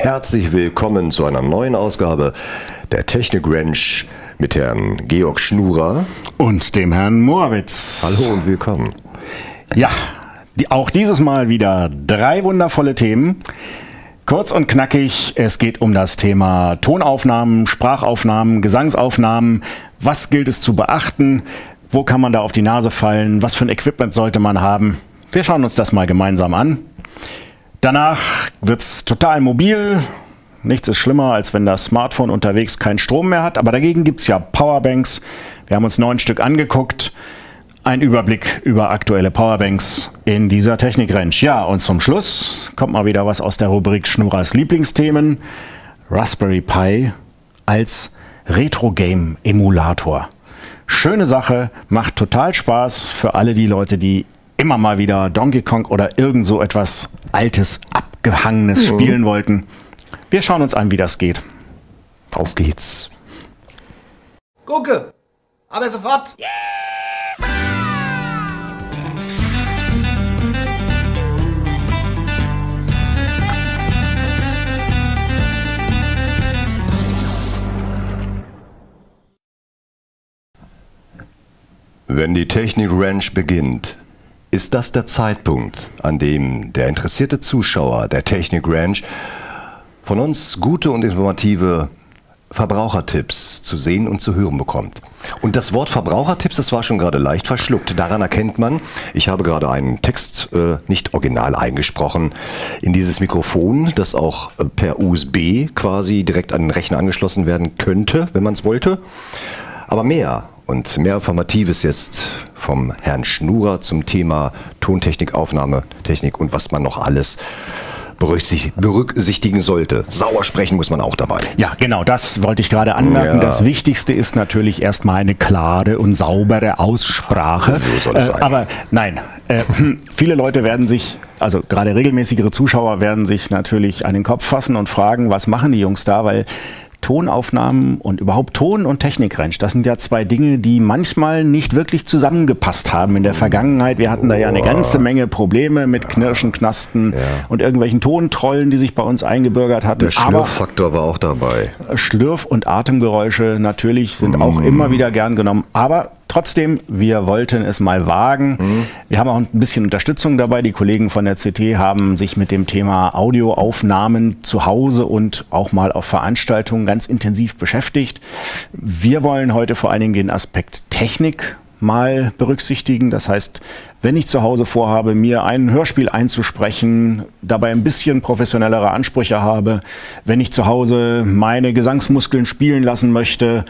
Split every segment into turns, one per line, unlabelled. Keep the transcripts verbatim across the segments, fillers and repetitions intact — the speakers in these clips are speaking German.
Herzlich willkommen zu einer neuen Ausgabe der Technik Ranch mit Herrn Georg Schnurer
und dem Herrn Morawitz.
Hallo und willkommen.
Ja, die, auch dieses Mal wieder drei wundervolle Themen. Kurz und knackig, es geht um das Thema Tonaufnahmen, Sprachaufnahmen, Gesangsaufnahmen. Was gilt es zu beachten? Wo kann man da auf die Nase fallen? Was für ein Equipment sollte man haben? Wir schauen uns das mal gemeinsam an. Danach wird es total mobil. Nichts ist schlimmer, als wenn das Smartphone unterwegs keinen Strom mehr hat. Aber dagegen gibt es ja Powerbanks. Wir haben uns neun Stück angeguckt. Ein Überblick über aktuelle Powerbanks in dieser Technik-Ranch. Ja, und zum Schluss kommt mal wieder was aus der Rubrik Schnurers Lieblingsthemen. Raspberry Pi als Retro-Game-Emulator. Schöne Sache, macht total Spaß für alle die Leute, die immer mal wieder Donkey Kong oder irgend so etwas Altes, Abgehangenes mhm. spielen wollten. Wir schauen uns an, wie das geht.
Auf geht's.
Gucke, aber sofort. Yeah!
Wenn die Technik Ranch beginnt, ist das der Zeitpunkt, an dem der interessierte Zuschauer der Technik Ranch von uns gute und informative Verbrauchertipps zu sehen und zu hören bekommt. Und das Wort Verbrauchertipps, das war schon gerade leicht verschluckt. Daran erkennt man, ich habe gerade einen Text äh, nicht original eingesprochen in dieses Mikrofon, das auch äh, per U S B quasi direkt an den Rechner angeschlossen werden könnte, wenn man es wollte. Aber mehr und mehr Informatives jetzt vom Herrn Schnurer zum Thema Tontechnik, Aufnahmetechnik und was man noch alles berücksichtigen sollte. Sauer sprechen muss man auch dabei.
Ja, genau, das wollte ich gerade anmerken. Ja. Das Wichtigste ist natürlich erstmal eine klare und saubere Aussprache.
So soll es sein.
Äh, aber nein, äh, viele Leute werden sich, also gerade regelmäßigere Zuschauer werden sich natürlich an den Kopf fassen und fragen, was machen die Jungs da, weil Tonaufnahmen und überhaupt Ton- und Technik-Ranch, das sind ja zwei Dinge, die manchmal nicht wirklich zusammengepasst haben in der Vergangenheit. Wir hatten da ja eine ganze Menge Probleme mit Knirschen, Knasten
ja.
und irgendwelchen Tontrollen, die sich bei uns eingebürgert hatten.
Der Schlürffaktor war auch dabei.
Schlürf- und Atemgeräusche natürlich sind mm. auch immer wieder gern genommen, aber trotzdem, wir wollten es mal wagen. Mhm. Wir haben auch ein bisschen Unterstützung dabei. Die Kollegen von der C T haben sich mit dem Thema Audioaufnahmen zu Hause und auch mal auf Veranstaltungen ganz intensiv beschäftigt. Wir wollen heute vor allen Dingen den Aspekt Technik mal berücksichtigen. Das heißt, wenn ich zu Hause vorhabe, mir ein Hörspiel einzusprechen, dabei ein bisschen professionellere Ansprüche habe, wenn ich zu Hause meine Gesangsmuskeln spielen lassen möchte,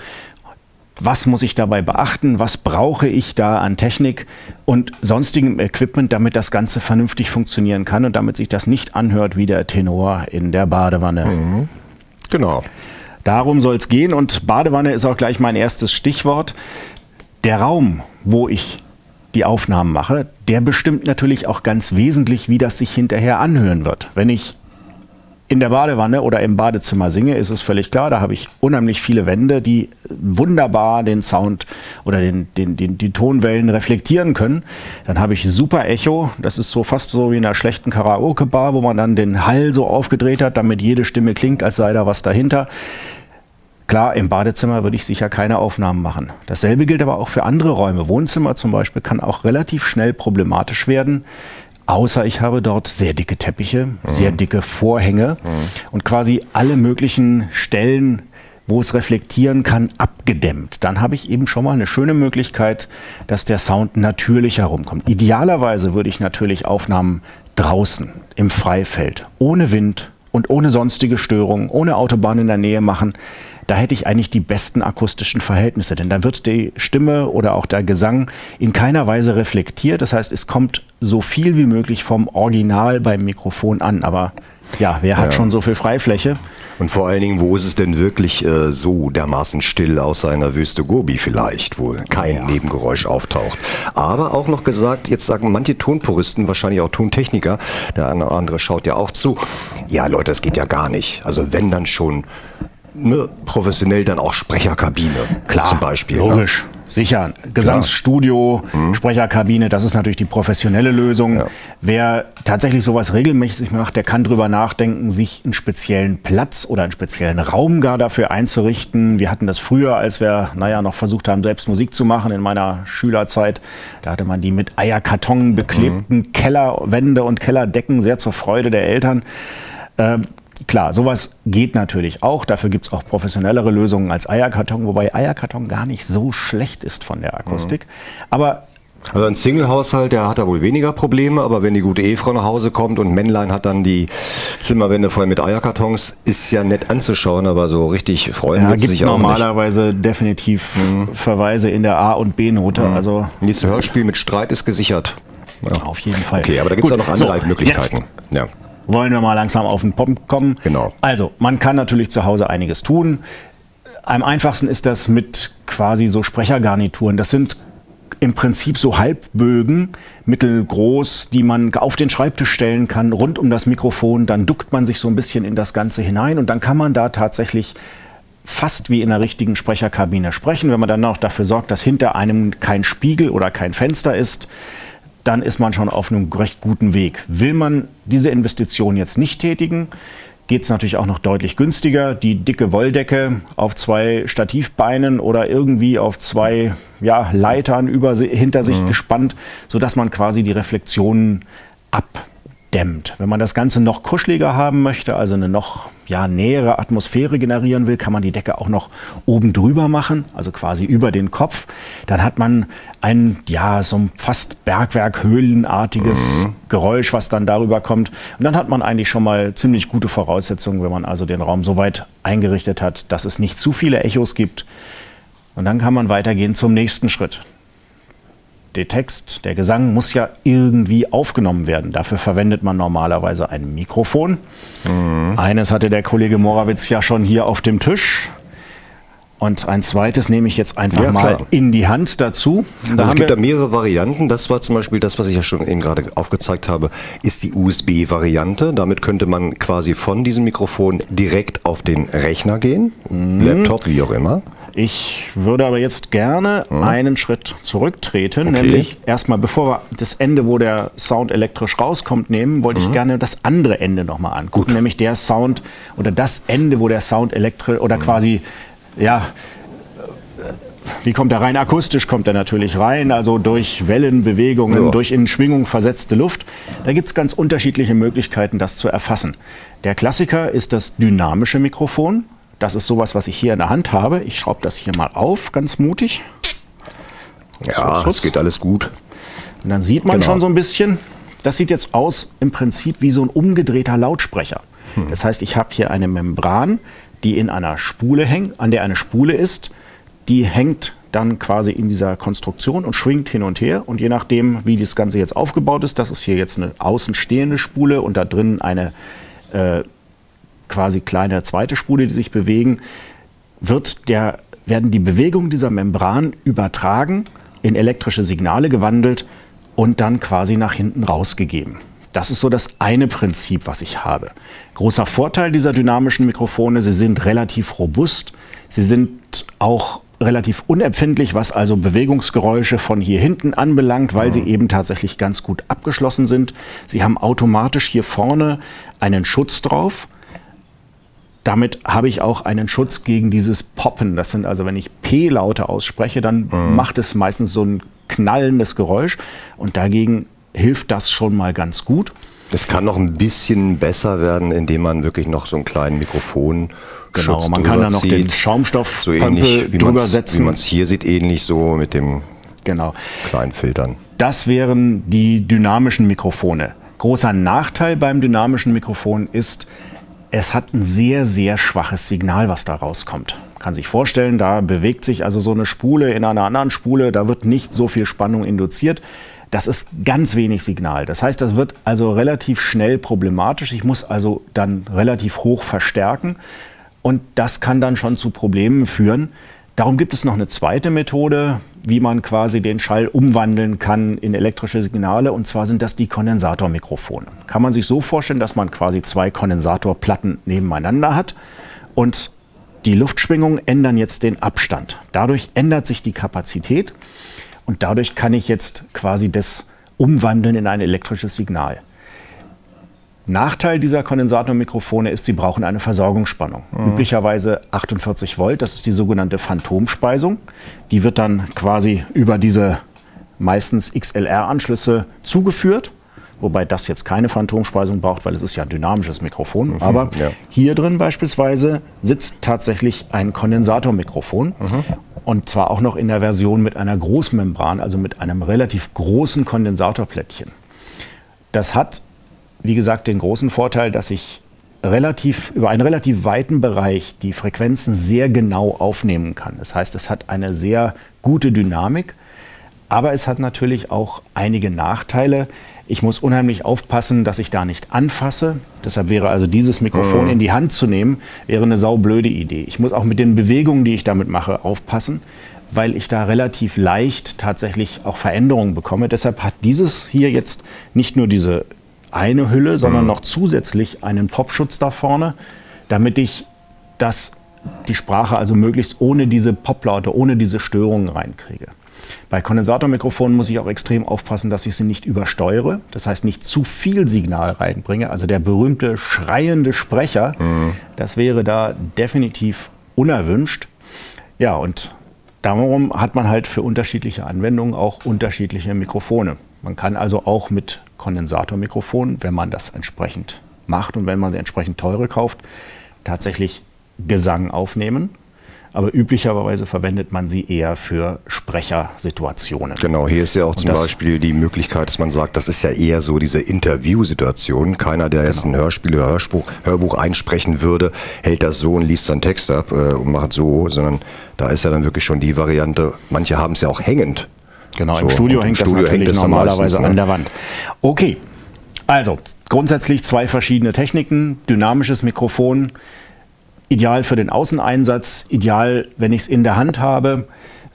was muss ich dabei beachten? Was brauche ich da an Technik und sonstigem Equipment, damit das Ganze vernünftig funktionieren kann und damit sich das nicht anhört wie der Tenor in der Badewanne?
Mhm. Genau.
Darum soll es gehen und Badewanne ist auch gleich mein erstes Stichwort. Der Raum, wo ich die Aufnahmen mache, der bestimmt natürlich auch ganz wesentlich, wie das sich hinterher anhören wird. Wenn ich in der Badewanne oder im Badezimmer singe, ist es völlig klar, da habe ich unheimlich viele Wände, die wunderbar den Sound oder den, den, den, die Tonwellen reflektieren können. Dann habe ich super Echo, das ist so fast so wie in einer schlechten Karaoke-Bar, wo man dann den Hall so aufgedreht hat, damit jede Stimme klingt, als sei da was dahinter. Klar, im Badezimmer würde ich sicher keine Aufnahmen machen. Dasselbe gilt aber auch für andere Räume. Wohnzimmer zum Beispiel kann auch relativ schnell problematisch werden. Außer ich habe dort sehr dicke Teppiche, mhm. sehr dicke Vorhänge mhm. und quasi alle möglichen Stellen, wo es reflektieren kann, abgedämmt. Dann habe ich eben schon mal eine schöne Möglichkeit, dass der Sound natürlich herumkommt. Idealerweise würde ich natürlich Aufnahmen draußen im Freifeld, ohne Wind und ohne sonstige Störungen, ohne Autobahn in der Nähe machen. Da hätte ich eigentlich die besten akustischen Verhältnisse, denn da wird die Stimme oder auch der Gesang in keiner Weise reflektiert. Das heißt, es kommt so viel wie möglich vom Original beim Mikrofon an. Aber ja, wer hat ja. schon so viel Freifläche?
Und vor allen Dingen, wo ist es denn wirklich äh, so dermaßen still, außer einer Wüste Gobi vielleicht, wo kein ja. Nebengeräusch auftaucht. Aber auch noch gesagt, jetzt sagen manche Tonpuristen, wahrscheinlich auch Tontechniker, der eine oder andere schaut ja auch zu, ja Leute, das geht ja gar nicht. Also wenn dann schon ne, professionell dann auch Sprecherkabine.
Klar,
zum Beispiel.
Logisch,
Ne?
sicher. Gesangsstudio, mhm. Sprecherkabine, das ist natürlich die professionelle Lösung. Ja. Wer tatsächlich sowas regelmäßig macht, der kann drüber nachdenken, sich einen speziellen Platz oder einen speziellen Raum gar dafür einzurichten. Wir hatten das früher, als wir, naja, noch versucht haben, selbst Musik zu machen in meiner Schülerzeit. Da hatte man die mit Eierkarton beklebten mhm. Kellerwände und Kellerdecken, sehr zur Freude der Eltern. Ähm, Klar, sowas geht natürlich auch. Dafür gibt es auch professionellere Lösungen als Eierkarton, wobei Eierkarton gar nicht so schlecht ist von der Akustik. Mhm. Aber
also ein Single-Haushalt, der hat da wohl weniger Probleme, aber wenn die gute Ehefrau nach Hause kommt und Männlein hat dann die Zimmerwände voll mit Eierkartons, ist ja nett anzuschauen, aber so richtig freuen
ja,
wird sie sich auch
normalerweise
nicht.
definitiv mhm. Verweise in der A- und B-Note. Mhm. Also
nächstes Hörspiel mit Streit ist gesichert.
Ja. Auf jeden Fall.
Okay, aber da gibt es ja noch andere so, Möglichkeiten. Ja.
Wollen wir mal langsam auf den Punkt kommen.
Genau.
Also, man kann natürlich zu Hause einiges tun. Am einfachsten ist das mit quasi so Sprechergarnituren. Das sind im Prinzip so Halbbögen, mittelgroß, die man auf den Schreibtisch stellen kann, rund um das Mikrofon. Dann duckt man sich so ein bisschen in das Ganze hinein und dann kann man da tatsächlich fast wie in einer richtigen Sprecherkabine sprechen. Wenn man dann noch dafür sorgt, dass hinter einem kein Spiegel oder kein Fenster ist, dann ist man schon auf einem recht guten Weg. Will man diese Investition jetzt nicht tätigen, geht es natürlich auch noch deutlich günstiger. Die dicke Wolldecke auf zwei Stativbeinen oder irgendwie auf zwei ja, Leitern über, hinter sich mhm. gespannt, sodass man quasi die Reflexionen abdämmt. Wenn man das Ganze noch kuscheliger haben möchte, also eine noch ja, nähere Atmosphäre generieren will, kann man die Decke auch noch oben drüber machen, also quasi über den Kopf. Dann hat man ein ja, so ein fast Bergwerk-höhlenartiges mhm. Geräusch, was dann darüber kommt. Und dann hat man eigentlich schon mal ziemlich gute Voraussetzungen, wenn man also den Raum so weit eingerichtet hat, dass es nicht zu viele Echos gibt. Und dann kann man weitergehen zum nächsten Schritt. Der Text, der Gesang muss ja irgendwie aufgenommen werden. Dafür verwendet man normalerweise ein Mikrofon. Mhm. Eines hatte der Kollege Morawitz ja schon hier auf dem Tisch. Und ein zweites nehme ich jetzt einfach ja, mal klar. in die Hand dazu.
Also da es gibt da mehrere Varianten. Das war zum Beispiel das, was ich ja schon eben gerade aufgezeigt habe, ist die U S B-Variante. Damit könnte man quasi von diesem Mikrofon direkt auf den Rechner gehen, mhm. Laptop, wie auch immer.
Ich würde aber jetzt gerne hm. einen Schritt zurücktreten, okay. nämlich erstmal, bevor wir das Ende, wo der Sound elektrisch rauskommt, nehmen, wollte hm. ich gerne das andere Ende nochmal angucken, Gut. nämlich der Sound oder das Ende, wo der Sound elektrisch oder hm. quasi, ja, wie kommt er rein? Akustisch kommt er natürlich rein, also durch Wellenbewegungen, ja. durch in Schwingung versetzte Luft. Da gibt es ganz unterschiedliche Möglichkeiten, das zu erfassen. Der Klassiker ist das dynamische Mikrofon. Das ist sowas, was ich hier in der Hand habe. Ich schraube das hier mal auf, ganz mutig.
Ja, es geht alles gut.
Und dann sieht man genau. schon so ein bisschen, das sieht jetzt aus im Prinzip wie so ein umgedrehter Lautsprecher. Hm. Das heißt, ich habe hier eine Membran, die in einer Spule hängt, an der eine Spule ist. Die hängt dann quasi in dieser Konstruktion und schwingt hin und her. Und je nachdem, wie das Ganze jetzt aufgebaut ist, das ist hier jetzt eine außenstehende Spule und da drin eine äh, quasi kleine zweite Spule, die sich bewegen, wird der, werden die Bewegungen dieser Membran übertragen, in elektrische Signale gewandelt und dann quasi nach hinten rausgegeben. Das ist so das eine Prinzip, was ich habe. Großer Vorteil dieser dynamischen Mikrofone, sie sind relativ robust, sie sind auch relativ unempfindlich, was also Bewegungsgeräusche von hier hinten anbelangt, weil sie eben tatsächlich ganz gut abgeschlossen sind. Sie haben automatisch hier vorne einen Schutz drauf. Damit habe ich auch einen Schutz gegen dieses Poppen. Das sind also, wenn ich P-Laute ausspreche, dann mhm. macht es meistens so ein knallendes Geräusch. Und dagegen hilft das schon mal ganz gut.
Es kann noch ein bisschen besser werden, indem man wirklich noch so einen kleinen Mikrofon
Genau, man kann da noch den Schaumstoffpömpel
so
drüber setzen.
Wie man es hier sieht, ähnlich so mit dem
genau.
kleinen Filtern.
Das wären die dynamischen Mikrofone. Großer Nachteil beim dynamischen Mikrofon ist, es hat ein sehr, sehr schwaches Signal, was da rauskommt. Man kann sich vorstellen, da bewegt sich also so eine Spule in einer anderen Spule, da wird nicht so viel Spannung induziert. Das ist ganz wenig Signal. Das heißt, das wird also relativ schnell problematisch. Ich muss also dann relativ hoch verstärken und das kann dann schon zu Problemen führen. Darum gibt es noch eine zweite Methode, wie man quasi den Schall umwandeln kann in elektrische Signale, und zwar sind das die Kondensatormikrofone. Kann man sich so vorstellen, dass man quasi zwei Kondensatorplatten nebeneinander hat und Die Luftschwingungen ändern jetzt den Abstand. Dadurch ändert sich die Kapazität und dadurch kann ich jetzt quasi das umwandeln in ein elektrisches Signal. Nachteil dieser Kondensatormikrofone ist, sie brauchen eine Versorgungsspannung. Mhm. Üblicherweise achtundvierzig Volt, das ist die sogenannte Phantomspeisung. Die wird dann quasi über diese meistens X L R-Anschlüsse zugeführt. Wobei das jetzt keine Phantomspeisung braucht, weil es ist ja ein dynamisches Mikrofon. Mhm, Aber ja. hier drin beispielsweise sitzt tatsächlich ein Kondensatormikrofon. Mhm. Und zwar auch noch in der Version mit einer Großmembran, also mit einem relativ großen Kondensatorplättchen. Das hat, wie gesagt, den großen Vorteil, dass ich relativ, über einen relativ weiten Bereich die Frequenzen sehr genau aufnehmen kann. Das heißt, es hat eine sehr gute Dynamik, aber es hat natürlich auch einige Nachteile. Ich muss unheimlich aufpassen, dass ich da nicht anfasse. Deshalb wäre also dieses Mikrofon mhm. in die Hand zu nehmen, wäre eine saublöde Idee. Ich muss auch mit den Bewegungen, die ich damit mache, aufpassen, weil ich da relativ leicht tatsächlich auch Veränderungen bekomme. Deshalb hat dieses hier jetzt nicht nur diese eine Hülle, sondern mhm. noch zusätzlich einen Popschutz da vorne, damit ich das, die Sprache also möglichst ohne diese Poplaute, ohne diese Störungen reinkriege. Bei Kondensatormikrofonen muss ich auch extrem aufpassen, dass ich sie nicht übersteuere. Das heißt, nicht zu viel Signal reinbringe. Also der berühmte schreiende Sprecher, mhm. das wäre da definitiv unerwünscht. Ja, und darum hat man halt für unterschiedliche Anwendungen auch unterschiedliche Mikrofone. Man kann also auch mit Kondensatormikrofonen, wenn man das entsprechend macht und wenn man sie entsprechend teure kauft, tatsächlich Gesang aufnehmen. Aber üblicherweise verwendet man sie eher für Sprechersituationen.
Genau, hier ist ja auch zum Beispiel die Möglichkeit, dass man sagt, das ist ja eher so diese Interviewsituation. Keiner, der jetzt genau. ein Hörspiel oder Hörspruch, Hörbuch einsprechen würde, hält das so und liest seinen Text ab äh, und macht so, sondern da ist ja dann wirklich schon die Variante, manche haben es ja auch hängend.
Genau,
so,
im Studio hängt
im
das
Studio
natürlich
hängt
normalerweise
meistens, ne?
an der Wand. Okay, also grundsätzlich zwei verschiedene Techniken, dynamisches Mikrofon, ideal für den Außeneinsatz, ideal, wenn ich es in der Hand habe.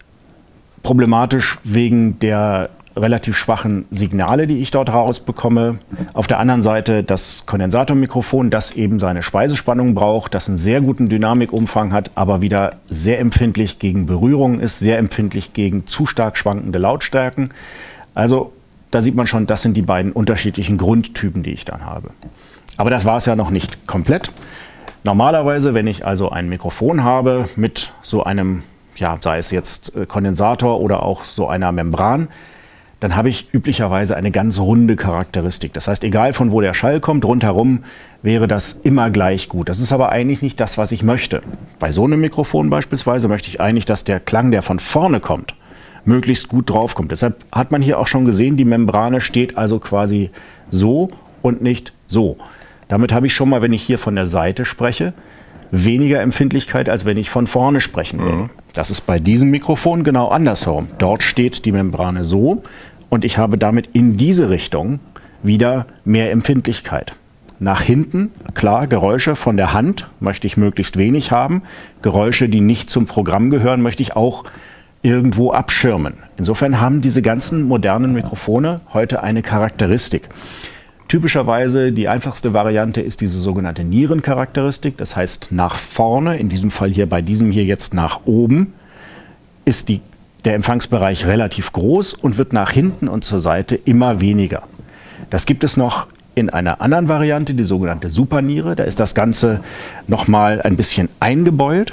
Problematisch wegen der relativ schwachen Signale, die ich dort rausbekomme. Auf der anderen Seite das Kondensatormikrofon, das eben seine Speisespannung braucht, das einen sehr guten Dynamikumfang hat, aber wieder sehr empfindlich gegen Berührungen ist, sehr empfindlich gegen zu stark schwankende Lautstärken. Also da sieht man schon, das sind die beiden unterschiedlichen Grundtypen, die ich dann habe. Aber das war es ja noch nicht komplett. Normalerweise, wenn ich also ein Mikrofon habe mit so einem, ja, sei es jetzt Kondensator oder auch so einer Membran, dann habe ich üblicherweise eine ganz runde Charakteristik. Das heißt, egal von wo der Schall kommt, rundherum wäre das immer gleich gut. Das ist aber eigentlich nicht das, was ich möchte. Bei so einem Mikrofon beispielsweise möchte ich eigentlich, dass der Klang, der von vorne kommt, möglichst gut draufkommt. Deshalb hat man hier auch schon gesehen, die Membrane steht also quasi so und nicht so. Damit habe ich schon mal, wenn ich hier von der Seite spreche, weniger Empfindlichkeit, als wenn ich von vorne sprechen würde. Mhm. Das ist bei diesem Mikrofon genau andersherum. Dort steht die Membrane so und ich habe damit in diese Richtung wieder mehr Empfindlichkeit. Nach hinten, klar, Geräusche von der Hand möchte ich möglichst wenig haben. Geräusche, die nicht zum Programm gehören, möchte ich auch irgendwo abschirmen. Insofern haben diese ganzen modernen Mikrofone heute eine Charakteristik. Typischerweise die einfachste Variante ist diese sogenannte Nierencharakteristik. Das heißt, nach vorne, in diesem Fall hier bei diesem hier jetzt nach oben, ist die, der Empfangsbereich relativ groß und wird nach hinten und zur Seite immer weniger. Das gibt es noch in einer anderen Variante, die sogenannte Superniere. Da ist das Ganze nochmal ein bisschen eingebeult.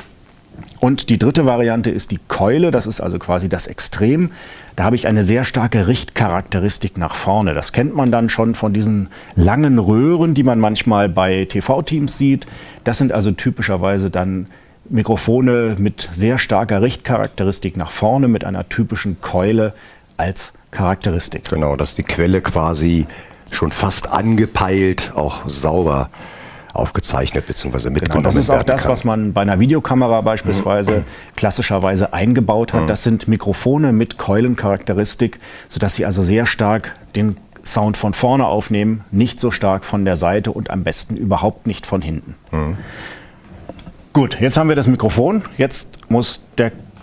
Und die dritte Variante ist die Keule, das ist also quasi das Extrem. Da habe ich eine sehr starke Richtcharakteristik nach vorne. Das kennt man dann schon von diesen langen Röhren, die man manchmal bei T V-Teams sieht. Das sind also typischerweise dann Mikrofone mit sehr starker Richtcharakteristik nach vorne, mit einer typischen Keule als Charakteristik.
Genau, dass die Quelle quasi schon fast angepeilt, auch sauber aufgezeichnet bzw. mitgenommen
genau, das ist auch das,
kann.
was man bei einer Videokamera beispielsweise mhm. klassischerweise eingebaut hat. Mhm. Das sind Mikrofone mit Keulencharakteristik, sodass sie also sehr stark den Sound von vorne aufnehmen, nicht so stark von der Seite und am besten überhaupt nicht von hinten. Mhm. Gut, jetzt haben wir das Mikrofon. Jetzt muss der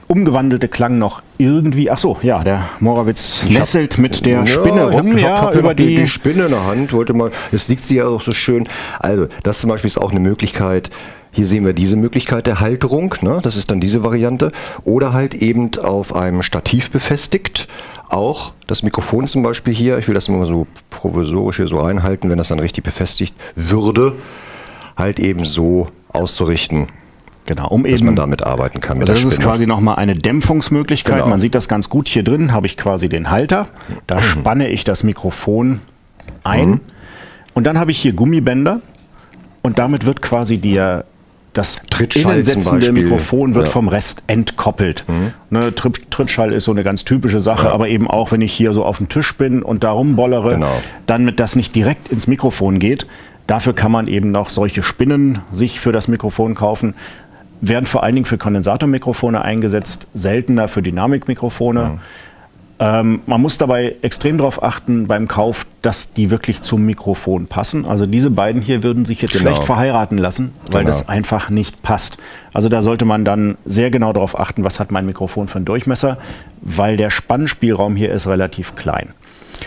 umgewandelte Klang noch irgendwie, ach so, ja, der Morawitz nesselt mit der
ja,
Spinne rum,
ich hab,
ja,
hab, hab
über
die,
die,
die Spinne in der Hand, wollte mal, es liegt sie ja auch so schön. Also, das zum Beispiel ist auch eine Möglichkeit. Hier sehen wir diese Möglichkeit der Halterung, ne? Das ist dann diese Variante. Oder halt eben auf einem Stativ befestigt. Auch das Mikrofon zum Beispiel hier, ich will das immer so provisorisch hier so einhalten, wenn das dann richtig befestigt würde, halt eben so auszurichten.
Genau, um
dass
eben,
man damit arbeiten kann. Mit
also das
der
ist
Spinne.
quasi nochmal eine Dämpfungsmöglichkeit.
Genau.
Man sieht das ganz gut. Hier drin habe ich quasi den Halter. Da spanne ich das Mikrofon ein.
Mhm.
Und dann habe ich hier Gummibänder. Und damit wird quasi die, das
Trittschall
innensetzende
zum Beispiel.
Mikrofon wird
Ja.
vom Rest entkoppelt.
Mhm.
Ne, Tritt, Trittschall ist so eine ganz typische Sache.
Ja.
Aber eben auch, wenn ich hier so auf dem Tisch bin und da rumbollere,
Genau.
damit das nicht direkt ins Mikrofon geht. Dafür kann man eben noch solche Spinnen sich für das Mikrofon kaufen. Werden vor allen Dingen für Kondensatormikrofone eingesetzt, seltener für Dynamikmikrofone.
Mhm.
Ähm, man muss dabei extrem darauf achten beim Kauf, dass die wirklich zum Mikrofon passen. Also diese beiden hier würden sich jetzt
Genau.
schlecht verheiraten lassen, weil
Genau.
das einfach nicht passt. Also da sollte man dann sehr genau darauf achten, was hat mein Mikrofon für einen Durchmesser, weil der Spannspielraum hier ist relativ klein.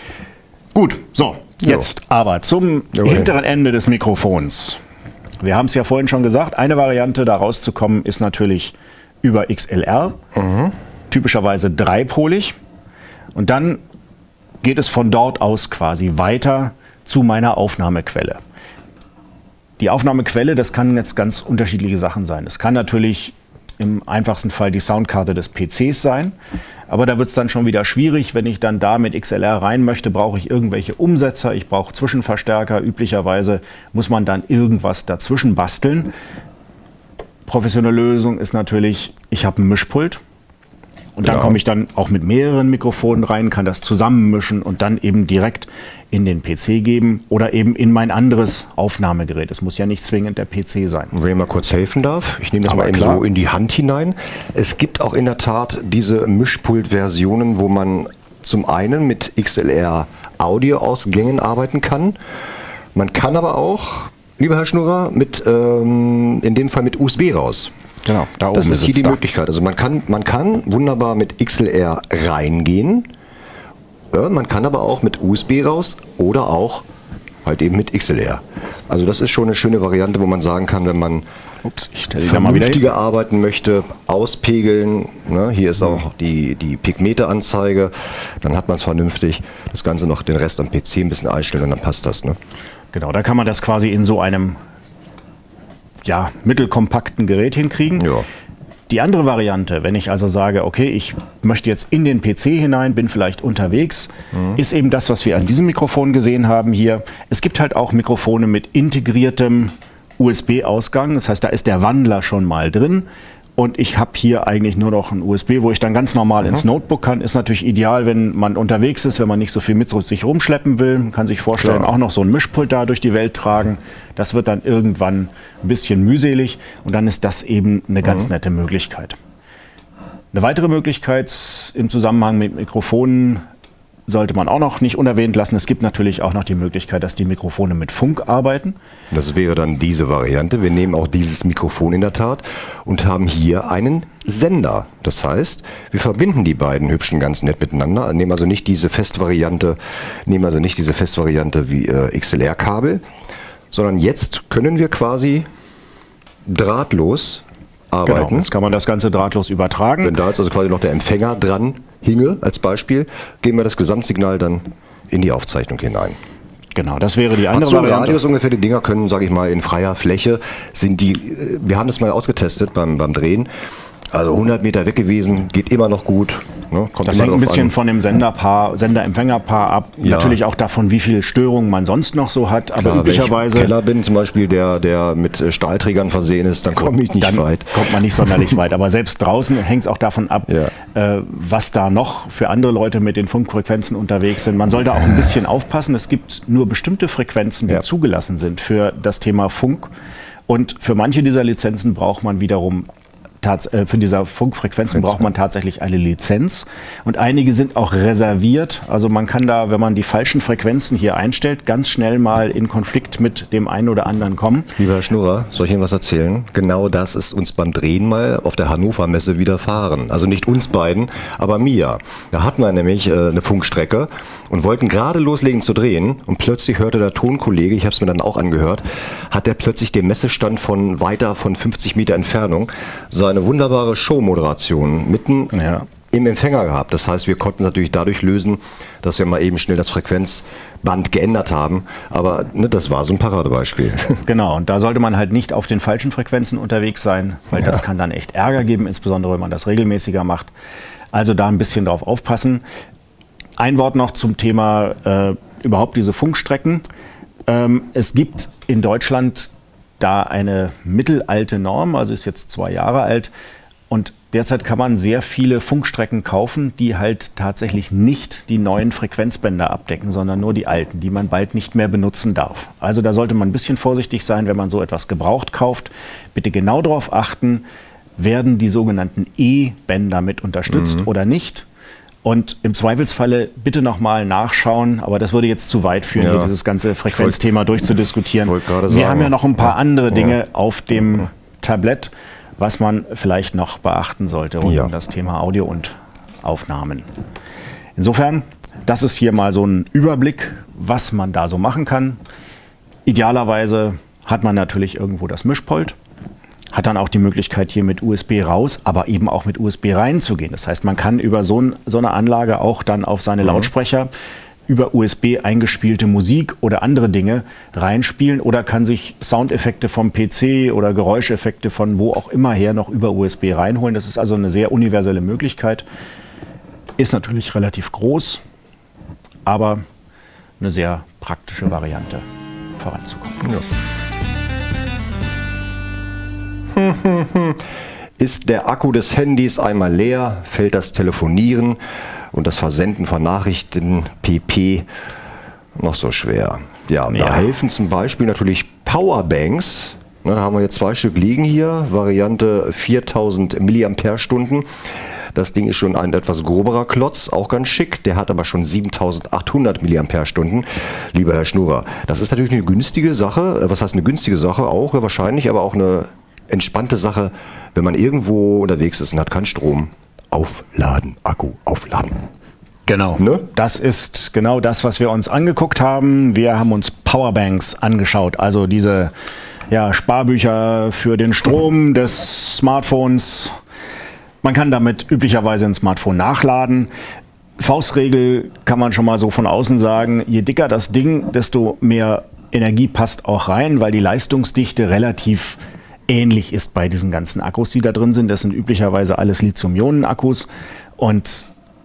Gut, so, jetzt aber zum
Okay.
hinteren Ende des Mikrofons. Wir haben es ja vorhin schon gesagt, eine Variante da rauszukommen ist natürlich über X L R,
Mhm.
typischerweise dreipolig. Und dann geht es von dort aus quasi weiter zu meiner Aufnahmequelle. Die Aufnahmequelle, das kann jetzt ganz unterschiedliche Sachen sein. Es kann natürlich im einfachsten Fall die Soundkarte des P Cs sein. Aber da wird es dann schon wieder schwierig. Wenn ich dann da mit X L R rein möchte, brauche ich irgendwelche Umsetzer, ich brauche Zwischenverstärker. Üblicherweise muss man dann irgendwas dazwischen basteln. Professionelle Lösung ist natürlich, ich habe ein Mischpult. Und dann
Ja.
komme ich dann auch mit mehreren Mikrofonen rein, kann das zusammenmischen und dann eben direkt in den P C geben oder eben in mein anderes Aufnahmegerät. Es muss ja nicht zwingend der P C sein.
Und wenn ich mal kurz helfen darf, ich nehme das
Aber
mal eben
klar.
so in die Hand hinein. Es gibt auch in der Tat diese Mischpult-Versionen, wo man zum einen mit X L R Audioausgängen arbeiten kann. Man kann aber auch, lieber Herr Schnurrer, mit, ähm, in dem Fall mit U S B raus.
Genau, da oben
Das ist hier
sitzt
die
er.
Möglichkeit. Also man kann, man kann wunderbar mit X L R reingehen. Ja, man kann aber auch mit U S B raus oder auch halt eben mit X L R. Also das ist schon eine schöne Variante, wo man sagen kann, wenn man
Ups, ich stelle sie da mal wieder hin.
vernünftiger arbeiten möchte, auspegeln. Ne? Hier ist auch die, die Pigmente-Anzeige. Dann hat man es vernünftig. Das Ganze noch den Rest am P C ein bisschen einstellen und dann passt das. Ne?
Genau, da kann man das quasi in so einem ja, mittelkompakten Gerät hinkriegen.
Ja.
Die andere Variante, wenn ich also sage, okay, ich möchte jetzt in den P C hinein, bin vielleicht unterwegs,
Mhm.
ist eben das, was wir an diesem Mikrofon gesehen haben hier. Es gibt halt auch Mikrofone mit integriertem U S B-Ausgang. Das heißt, da ist der Wandler schon mal drin. Und ich habe hier eigentlich nur noch ein U S B, wo ich dann ganz normal ins Notebook kann. Ist natürlich ideal, wenn man unterwegs ist, wenn man nicht so viel mit sich rumschleppen will. Man kann sich vorstellen,
Klar.
auch noch so ein Mischpult da durch die Welt tragen. Das wird dann irgendwann ein bisschen mühselig. Und dann ist das eben eine ganz nette Möglichkeit. Eine weitere Möglichkeit im Zusammenhang mit Mikrofonen sollte man auch noch nicht unerwähnt lassen. Es gibt natürlich auch noch die Möglichkeit, dass die Mikrofone mit Funk arbeiten.
Das wäre dann diese Variante. Wir nehmen auch dieses Mikrofon in der Tat und haben hier einen Sender. Das heißt, wir verbinden die beiden hübschen ganz nett miteinander, nehmen also nicht diese Festvariante, nehmen also nicht diese Festvariante wie äh, X L R-Kabel, sondern jetzt können wir quasi drahtlos
Genau,
arbeiten.
jetzt kann man das Ganze drahtlos übertragen.
Wenn da jetzt also quasi noch der Empfänger dran hinge als Beispiel, geben wir das Gesamtsignal dann in die Aufzeichnung hinein.
Genau, das wäre die
Hat
andere
so ein
Variante.
Radius ungefähr, die Dinger können, sage ich mal, in freier Fläche, sind die, äh, wir haben das mal ausgetestet beim, beim Drehen, also hundert Meter weg gewesen, geht immer noch gut. Ne? Kommt
Das
immer
hängt ein
drauf
bisschen
an.
von dem Senderpaar, Sender-Empfänger-Paar ab.
Ja.
Natürlich auch davon, wie viel Störungen man sonst noch so hat. Aber
Klar, wenn ich im
üblicherweise
Keller bin zum Beispiel, der, der mit äh, Stahlträgern versehen ist, dann komme ich nicht
dann
weit.
kommt man nicht sonderlich weit. Aber selbst draußen hängt es auch davon ab,
Ja.
äh, was da noch für andere Leute mit den Funkfrequenzen unterwegs sind. Man sollte auch ein bisschen aufpassen. Es gibt nur bestimmte Frequenzen, die
Ja.
zugelassen sind für das Thema Funk. Und für manche dieser Lizenzen braucht man wiederum äh, für diese Funkfrequenzen braucht man tatsächlich eine Lizenz und einige sind auch reserviert. Also man kann da, wenn man die falschen Frequenzen hier einstellt, ganz schnell mal in Konflikt mit dem einen oder anderen kommen.
Lieber Herr Schnurrer, soll ich Ihnen was erzählen? Genau das ist uns beim Drehen mal auf der Hannover Messe widerfahren. Also nicht uns beiden, aber mir. Da hatten wir nämlich äh, eine Funkstrecke und wollten gerade loslegen zu drehen und plötzlich hörte der Tonkollege, ich habe es mir dann auch angehört, hat er plötzlich den Messestand von weiter von fünfzig Meter Entfernung seine wunderbare Showmoderation mitten ja. im Empfänger gehabt. Das heißt, wir konnten es natürlich dadurch lösen, dass wir mal eben schnell das Frequenzband geändert haben. Aber ne, das war so ein Paradebeispiel.
Genau, und da sollte man halt nicht auf den falschen Frequenzen unterwegs sein, weil ja. das kann dann echt Ärger geben, insbesondere wenn man das regelmäßiger macht. Also da ein bisschen drauf aufpassen. Ein Wort noch zum Thema äh, überhaupt diese Funkstrecken. Ähm, es gibt in Deutschland da eine mittelalte Norm, also ist jetzt zwei Jahre alt. Und derzeit kann man sehr viele Funkstrecken kaufen, die halt tatsächlich nicht die neuen Frequenzbänder abdecken, sondern nur die alten, die man bald nicht mehr benutzen darf. Also da sollte man ein bisschen vorsichtig sein, wenn man so etwas gebraucht kauft. Bitte genau darauf achten, werden die sogenannten E-Bänder mit unterstützt mhm. oder nicht. Und im Zweifelsfalle bitte nochmal nachschauen, aber das würde jetzt zu weit führen, ja. hier dieses ganze Frequenzthema wollt, durchzudiskutieren. Wir sagen. haben ja noch ein paar andere Dinge ja. auf dem ja. Tablett, was man vielleicht noch beachten sollte rund ja. um das Thema Audio und Aufnahmen. Insofern, das ist hier mal so ein Überblick, was man da so machen kann. Idealerweise hat man natürlich irgendwo das Mischpult. Hat dann auch die Möglichkeit, hier mit U S B raus, aber eben auch mit U S B reinzugehen. Das heißt, man kann über so, ein, so eine Anlage auch dann auf seine mhm. Lautsprecher über U S B eingespielte Musik oder andere Dinge reinspielen oder kann sich Soundeffekte vom P C oder Geräuscheffekte von wo auch immer her noch über U S B reinholen. Das ist also eine sehr universelle Möglichkeit. Ist natürlich relativ groß, aber eine sehr praktische Variante, voranzukommen. Ja.
Ist der Akku des Handys einmal leer, fällt das Telefonieren und das Versenden von Nachrichten pp. noch so schwer. Ja, ja. Da helfen zum Beispiel natürlich Powerbanks. Da haben wir jetzt zwei Stück liegen hier, Variante viertausend Milliampere-Stunden. Das Ding ist schon ein etwas groberer Klotz, auch ganz schick. Der hat aber schon siebentausendachthundert Milliampere-Stunden. Lieber Herr Schnurrer, das ist natürlich eine günstige Sache. Was heißt eine günstige Sache? Auch ja, wahrscheinlich, aber auch eine entspannte Sache, wenn man irgendwo unterwegs ist und hat keinen Strom. Aufladen, Akku aufladen.
Genau, ne? Das ist genau das, was wir uns angeguckt haben. Wir haben uns Powerbanks angeschaut, also diese ja, Sparbücher für den Strom des Smartphones. Man kann damit üblicherweise ein Smartphone nachladen. Faustregel kann man schon mal so von außen sagen, je dicker das Ding, desto mehr Energie passt auch rein, weil die Leistungsdichte relativ ähnlich ist bei diesen ganzen Akkus, die da drin sind. Das sind üblicherweise alles Lithium-Ionen-Akkus und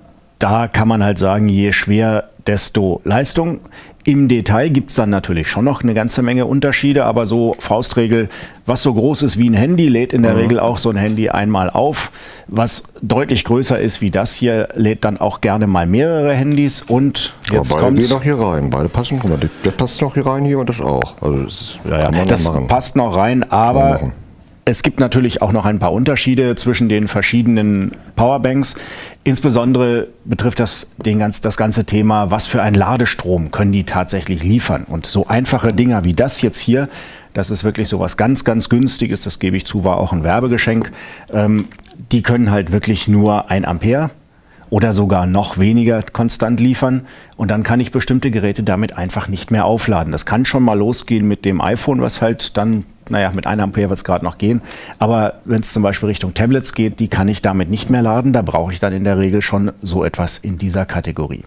da kann man halt sagen, je schwer, desto Leistung. Im Detail gibt es dann natürlich schon noch eine ganze Menge Unterschiede, aber so Faustregel, was so groß ist wie ein Handy, lädt in der mhm. Regel auch so ein Handy einmal auf. Was deutlich größer ist wie das hier, lädt dann auch gerne mal mehrere Handys und jetzt
ja, beide
kommt
gehen noch hier rein, beide passen, guck mal, der passt noch hier rein hier und das auch. Also das,
ja, ja, das passt noch rein, aber es gibt natürlich auch noch ein paar Unterschiede zwischen den verschiedenen Powerbanks. Insbesondere betrifft das den ganz, das ganze Thema, was für einen Ladestrom können die tatsächlich liefern. Und so einfache Dinger wie das jetzt hier, das ist wirklich so was ganz, ganz Günstiges, das gebe ich zu, war auch ein Werbegeschenk. Ähm, die können halt wirklich nur ein Ampere oder sogar noch weniger konstant liefern. Und dann kann ich bestimmte Geräte damit einfach nicht mehr aufladen. Das kann schon mal losgehen mit dem iPhone, was halt dann, naja, mit einem Ampere wird es gerade noch gehen. Aber wenn es zum Beispiel Richtung Tablets geht, die kann ich damit nicht mehr laden. Da brauche ich dann in der Regel schon so etwas in dieser Kategorie.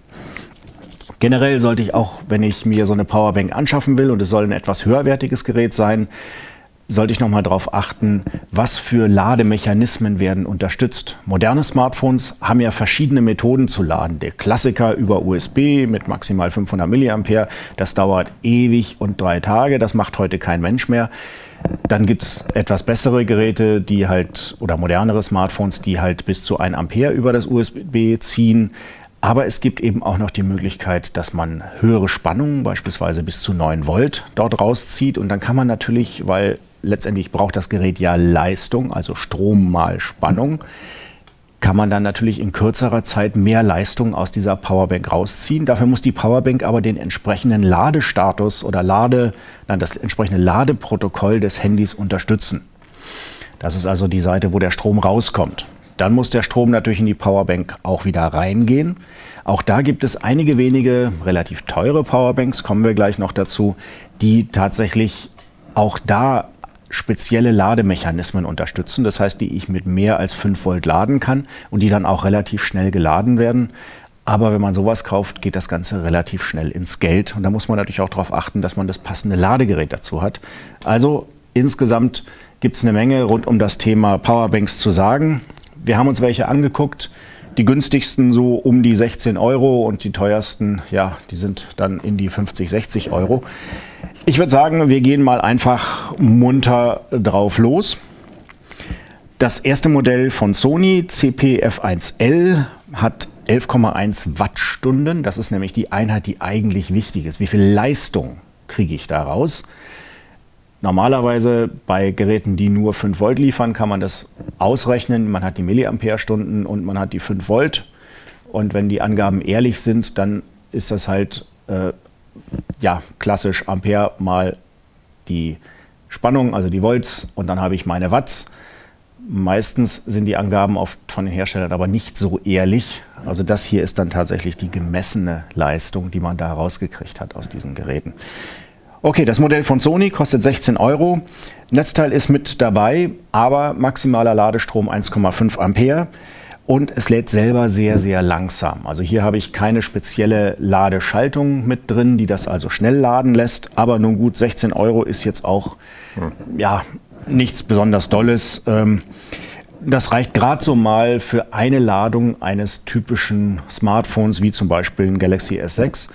Generell sollte ich auch, wenn ich mir so eine Powerbank anschaffen will und es soll ein etwas höherwertiges Gerät sein, sollte ich nochmal darauf achten, was für Lademechanismen werden unterstützt. Moderne Smartphones haben ja verschiedene Methoden zu laden. Der Klassiker über U S B mit maximal fünfhundert Milliampere, das dauert ewig und drei Tage, das macht heute kein Mensch mehr. Dann gibt es etwas bessere Geräte, die halt, oder modernere Smartphones, die halt bis zu ein Ampere über das U S B ziehen. Aber es gibt eben auch noch die Möglichkeit, dass man höhere Spannungen, beispielsweise bis zu neun Volt, dort rauszieht. Und dann kann man natürlich, weil letztendlich braucht das Gerät ja Leistung, also Strom mal Spannung, kann man dann natürlich in kürzerer Zeit mehr Leistung aus dieser Powerbank rausziehen. Dafür muss die Powerbank aber den entsprechenden Ladestatus oder Lade, nein, das entsprechende Ladeprotokoll des Handys unterstützen. Das ist also die Seite, wo der Strom rauskommt. Dann muss der Strom natürlich in die Powerbank auch wieder reingehen. Auch da gibt es einige wenige relativ teure Powerbanks, kommen wir gleich noch dazu, die tatsächlich auch da spezielle Lademechanismen unterstützen. Das heißt, die ich mit mehr als fünf Volt laden kann und die dann auch relativ schnell geladen werden. Aber wenn man sowas kauft, geht das Ganze relativ schnell ins Geld. Und da muss man natürlich auch darauf achten, dass man das passende Ladegerät dazu hat. Also insgesamt gibt es eine Menge rund um das Thema Powerbanks zu sagen. Wir haben uns welche angeguckt. Die günstigsten so um die sechzehn Euro und die teuersten, ja, die sind dann in die fünfzig, sechzig Euro. Ich würde sagen, wir gehen mal einfach munter drauf los. Das erste Modell von Sony, C P F eins L, hat elf Komma eins Wattstunden. Das ist nämlich die Einheit, die eigentlich wichtig ist. Wie viel Leistung kriege ich daraus? Normalerweise bei Geräten, die nur fünf Volt liefern, kann man das ausrechnen. Man hat die Milliampere-Stunden und man hat die fünf Volt. Und wenn die Angaben ehrlich sind, dann ist das halt äh, ja, klassisch Ampere mal die Spannung, also die Volts, und dann habe ich meine Watts. Meistens sind die Angaben oft von den Herstellern aber nicht so ehrlich. Also das hier ist dann tatsächlich die gemessene Leistung, die man da rausgekriegt hat aus diesen Geräten. Okay, das Modell von Sony kostet sechzehn Euro. Netzteil ist mit dabei, aber maximaler Ladestrom eins Komma fünf Ampere. Und es lädt selber sehr, sehr langsam. Also hier habe ich keine spezielle Ladeschaltung mit drin, die das also schnell laden lässt. Aber nun gut, sechzehn Euro ist jetzt auch ja, nichts besonders Dolles. Das reicht gerade so mal für eine Ladung eines typischen Smartphones, wie zum Beispiel ein Galaxy S sechs.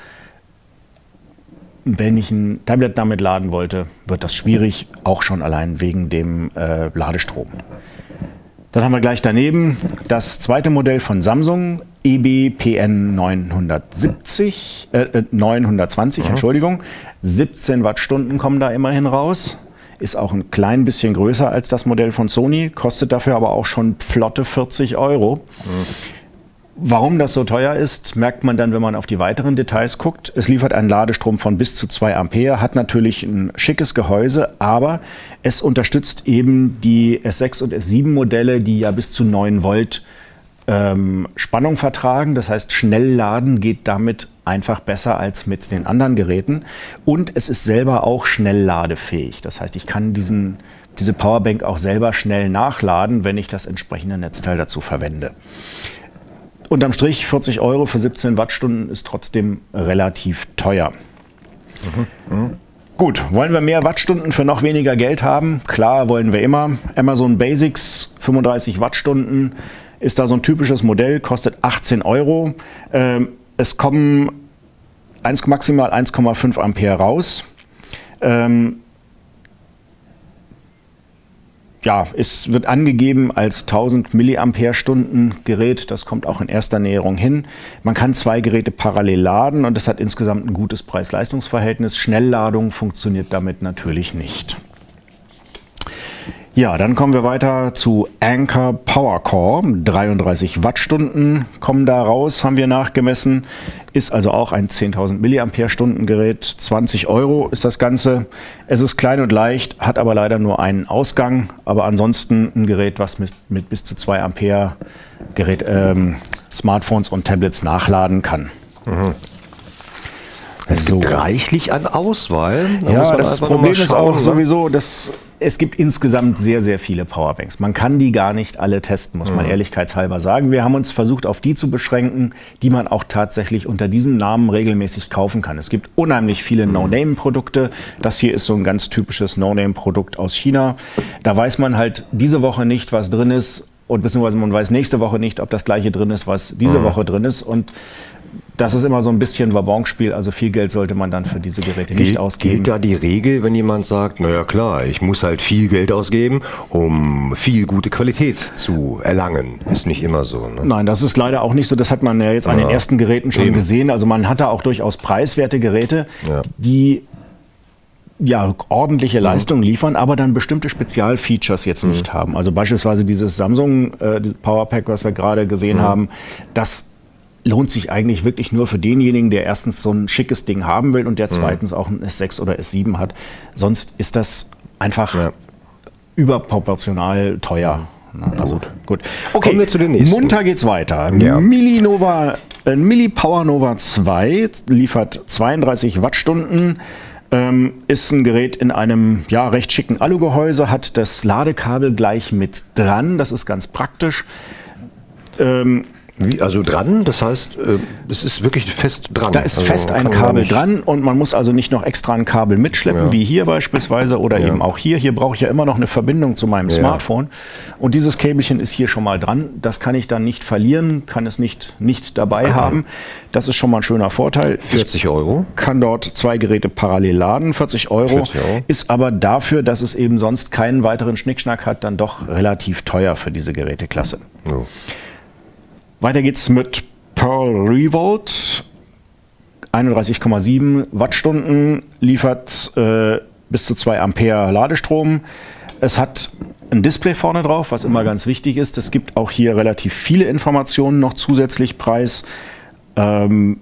Wenn ich ein Tablet damit laden wollte, wird das schwierig, auch schon allein wegen dem äh, Ladestrom. Dann haben wir gleich daneben das zweite Modell von Samsung, E B P N neunhundertsiebzig, äh, neunhundertzwanzig, mhm. Entschuldigung. siebzehn Wattstunden kommen da immerhin raus. Ist auch ein klein bisschen größer als das Modell von Sony, kostet dafür aber auch schon flotte vierzig Euro. Mhm. Warum das so teuer ist, merkt man dann, wenn man auf die weiteren Details guckt. Es liefert einen Ladestrom von bis zu zwei Ampere, hat natürlich ein schickes Gehäuse, aber es unterstützt eben die S sechs und S sieben Modelle, die ja bis zu neun Volt ähm, Spannung vertragen. Das heißt, schnell laden geht damit einfach besser als mit den anderen Geräten. Und es ist selber auch schnell ladefähig. Das heißt, ich kann diesen, diese Powerbank auch selber schnell nachladen, wenn ich das entsprechende Netzteil dazu verwende. Unterm Strich vierzig Euro für siebzehn Wattstunden ist trotzdem relativ teuer. Mhm. Mhm. Gut, wollen wir mehr Wattstunden für noch weniger Geld haben? Klar, wollen wir immer. Amazon Basics, fünfunddreißig Wattstunden, ist da so ein typisches Modell, kostet achtzehn Euro. Ähm, es kommen eins, maximal eins Komma fünf Ampere raus. Ähm, Ja, es wird angegeben als tausend Milliampere-Stunden Gerät. Das kommt auch in erster Näherung hin. Man kann zwei Geräte parallel laden und es hat insgesamt ein gutes Preis-Leistungs-Verhältnis. Schnellladung funktioniert damit natürlich nicht. Ja, dann kommen wir weiter zu Anker PowerCore. dreiunddreißig Wattstunden kommen da raus, haben wir nachgemessen. Ist also auch ein zehntausend Milliampere-Stunden Gerät. zwanzig Euro ist das Ganze. Es ist klein und leicht, hat aber leider nur einen Ausgang. Aber ansonsten ein Gerät, was mit, mit bis zu zwei Ampere Gerät, ähm, Smartphones und Tablets nachladen kann.
Mhm. Es gibt so reichlich an Auswahl. Da
ja, das Problem ist auch sowieso, dass es gibt insgesamt sehr, sehr viele Powerbanks. Man kann die gar nicht alle testen, muss man mhm. ehrlichkeitshalber sagen. Wir haben uns versucht, auf die zu beschränken, die man auch tatsächlich unter diesem Namen regelmäßig kaufen kann. Es gibt unheimlich viele mhm. No-Name-Produkte. Das hier ist so ein ganz typisches No-Name-Produkt aus China. Da weiß man halt diese Woche nicht, was drin ist. Und beziehungsweise man weiß nächste Woche nicht, ob das gleiche drin ist, was diese mhm. Woche drin ist. Und das ist immer so ein bisschen Wabonspiel, also viel Geld sollte man dann für diese Geräte nicht ausgeben.
Gilt da die Regel, wenn jemand sagt, naja klar, ich muss halt viel Geld ausgeben, um viel gute Qualität zu erlangen? Ist nicht immer so, ne?
Nein, das ist leider auch nicht so. Das hat man ja jetzt an ja. den ersten Geräten schon Eben. gesehen. Also man hat da auch durchaus preiswerte Geräte, ja. die ja, ordentliche Leistung liefern, aber dann bestimmte Spezialfeatures jetzt nicht mhm. haben. Also beispielsweise dieses Samsung äh, Powerpack, was wir gerade gesehen mhm. haben, das lohnt sich eigentlich wirklich nur für denjenigen, der erstens so ein schickes Ding haben will und der zweitens mhm. auch ein S sechs oder S sieben hat. Sonst ist das einfach ja. überproportional teuer. Na, also gut. gut. Okay.
Kommen wir zu den nächsten.
Munter geht's weiter.
Ja.
Mili Nova, äh, Mili Power Nova zwei liefert zweiunddreißig Wattstunden. Ähm, ist ein Gerät in einem ja, recht schicken Alugehäuse, hat das Ladekabel gleich mit dran. Das ist ganz praktisch. Ähm,
Wie, also dran? Das heißt, äh, es ist wirklich fest dran.
Da ist
also
fest ein Kabel dran und man muss also nicht noch extra ein Kabel mitschleppen, ja. wie hier beispielsweise oder ja. eben auch hier. Hier brauche ich ja immer noch eine Verbindung zu meinem ja. Smartphone. Und dieses Käbelchen ist hier schon mal dran. Das kann ich dann nicht verlieren, kann es nicht, nicht dabei okay. haben. Das ist schon mal ein schöner Vorteil.
vierzig Euro.
Ich kann dort zwei Geräte parallel laden. vierzig Euro. vierzig Euro. Ist aber dafür, dass es eben sonst keinen weiteren Schnickschnack hat, dann doch relativ teuer für diese Geräteklasse. Ja. Weiter geht's mit Pearl Revolt. einunddreißig Komma sieben Wattstunden, liefert äh, bis zu zwei Ampere Ladestrom. Es hat ein Display vorne drauf, was immer ganz wichtig ist. Es gibt auch hier relativ viele Informationen noch zusätzlich preis. Ähm,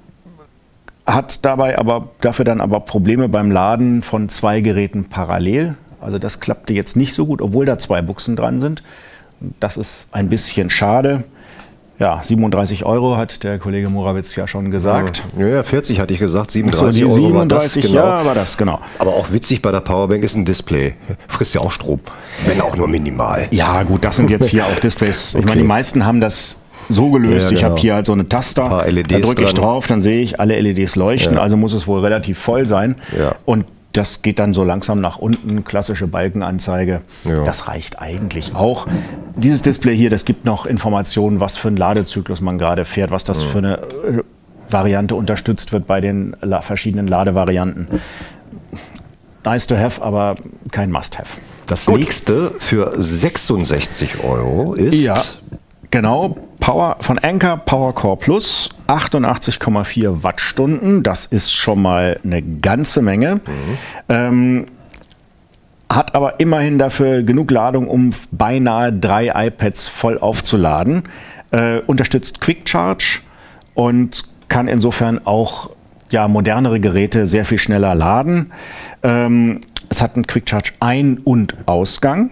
hat dabei aber dafür dann aber Probleme beim Laden von zwei Geräten parallel. Also das klappte jetzt nicht so gut, obwohl da zwei Buchsen dran sind. Das ist ein bisschen schade. Ja, siebenunddreißig Euro hat der Kollege Morawitz ja schon gesagt.
Ja, ja vierzig hatte ich gesagt, siebenunddreißig
so,
Euro
siebenunddreißig,
war das, genau.
Ja, war das, genau.
Aber auch witzig, bei der Powerbank ist ein Display. Frisst ja auch Strom, wenn auch nur minimal.
Ja gut, das sind jetzt hier auch Displays. Okay. Ich meine, die meisten haben das so gelöst. Ja, genau. Ich habe hier halt so eine Taster, ein L E Ds da drücke ich drauf, dann sehe ich, alle L E Ds leuchten, ja. also muss es wohl relativ voll sein. Ja. Und das geht dann so langsam nach unten, klassische Balkenanzeige. Ja. Das reicht eigentlich auch. Dieses Display hier, das gibt noch Informationen, was für einen Ladezyklus man gerade fährt, was das ja. für eine Variante unterstützt wird bei den verschiedenen Ladevarianten. Nice to have, aber kein Must-have.
Das Gut. nächste für sechsundsechzig Euro ist...
Ja, genau. Power von Anker PowerCore Plus, achtundachtzig Komma vier Wattstunden, das ist schon mal eine ganze Menge. Mhm. Ähm, hat aber immerhin dafür genug Ladung, um beinahe drei iPads voll aufzuladen. Äh, unterstützt Quick Charge und kann insofern auch ja, modernere Geräte sehr viel schneller laden. Ähm, es hat einen Quick Charge Ein- und Ausgang.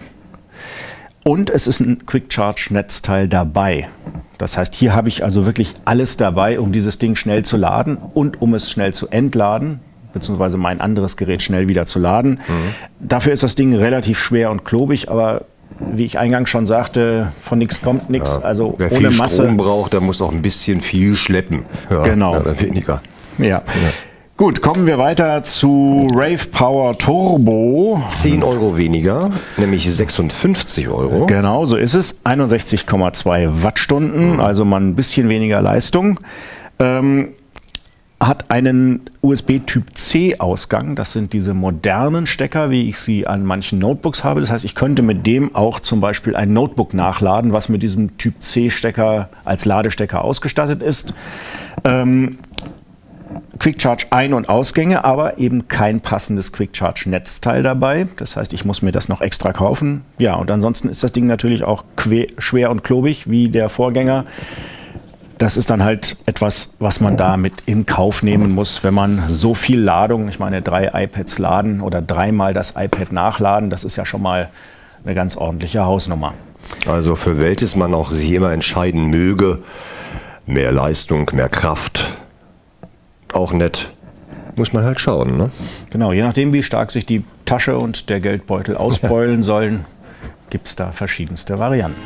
Und es ist ein Quick Charge Netzteil dabei. Das heißt, hier habe ich also wirklich alles dabei, um dieses Ding schnell zu laden und um es schnell zu entladen, beziehungsweise mein anderes Gerät schnell wieder zu laden. Mhm. Dafür ist das Ding relativ schwer und klobig, aber wie ich eingangs schon sagte, von nichts kommt nichts.
Ja,
also
wer
ohne
viel
Masse.
Strom braucht, der muss auch ein bisschen viel schleppen. Ja,
genau.
Oder weniger.
Ja. ja. Gut, kommen wir weiter zu Rave Power Turbo.
zehn Euro weniger, nämlich sechsundfünfzig Euro.
Genau, so ist es. einundsechzig Komma zwei Wattstunden, mhm. also mal ein bisschen weniger Leistung. Ähm, hat einen U S B-Typ C Ausgang. Das sind diese modernen Stecker, wie ich sie an manchen Notebooks habe. Das heißt, ich könnte mit dem auch zum Beispiel ein Notebook nachladen, was mit diesem Typ C Stecker als Ladestecker ausgestattet ist. Ähm, Quick Charge Ein- und Ausgänge, aber eben kein passendes Quick Charge Netzteil dabei. Das heißt, ich muss mir das noch extra kaufen. Ja, und ansonsten ist das Ding natürlich auch schwer und klobig wie der Vorgänger. Das ist dann halt etwas, was man da mit in Kauf nehmen muss, wenn man so viel Ladung, ich meine drei iPads laden oder dreimal das iPad nachladen, das ist ja schon mal eine ganz ordentliche Hausnummer.
Also für welches man auch sich immer entscheiden möge, mehr Leistung, mehr Kraft, auch nett, muss man halt schauen. Ne?
Genau, je nachdem, wie stark sich die Tasche und der Geldbeutel ausbeulen ja. sollen, gibt es da verschiedenste Varianten.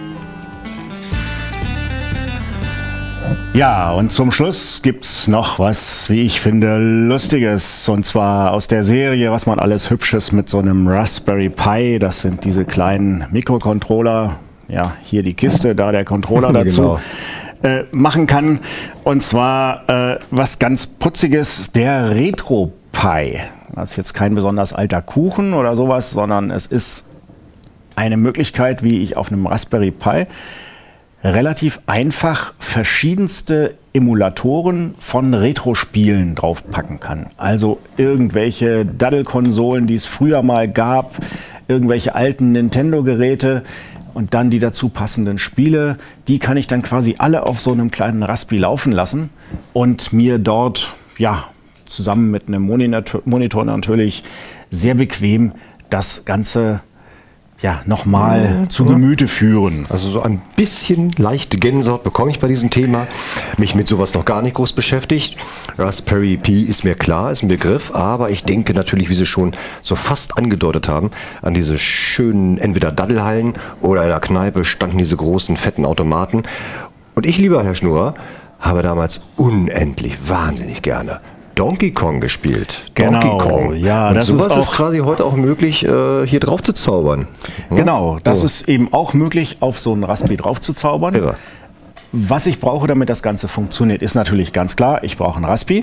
Ja, und zum Schluss gibt es noch was, wie ich finde, Lustiges. Und zwar aus der Serie, was man alles Hübsches mit so einem Raspberry Pi, das sind diese kleinen Mikrocontroller, ja, hier die Kiste, da der Controller dazu. Genau. Äh, machen kann. Und zwar äh, was ganz Putziges, der Retro Pi. Das ist jetzt kein besonders alter Kuchen oder sowas, sondern es ist eine Möglichkeit, wie ich auf einem Raspberry Pi relativ einfach verschiedenste Emulatoren von Retro-Spielen draufpacken kann. Also irgendwelche Daddelkonsolen, die es früher mal gab, irgendwelche alten Nintendo-Geräte und dann die dazu passenden Spiele. Die kann ich dann quasi alle auf so einem kleinen Raspi laufen lassen und mir dort, ja, zusammen mit einem Monitor natürlich sehr bequem das Ganze ja, nochmal ja, zu Gemüte führen.
Also so ein bisschen leichte Gänsehaut bekomme ich bei diesem Thema. Mich mit sowas noch gar nicht groß beschäftigt. Raspberry Pi ist mir klar, ist ein Begriff, aber ich denke natürlich, wie Sie schon so fast angedeutet haben, an diese schönen entweder Daddelhallen oder in der Kneipe standen diese großen, fetten Automaten. Und ich, lieber Herr Schnurr, habe damals unendlich, wahnsinnig gerne Donkey Kong gespielt.
Genau,
Donkey Kong.
Ja,
und
das
sowas
ist, auch
ist quasi heute auch möglich, äh, hier drauf zu zaubern. Hm?
Genau, das
oh.
ist eben auch möglich, auf so einen Raspi drauf zu zaubern.
Irre.
Was ich brauche, damit das Ganze funktioniert, ist natürlich ganz klar, ich brauche einen Raspi.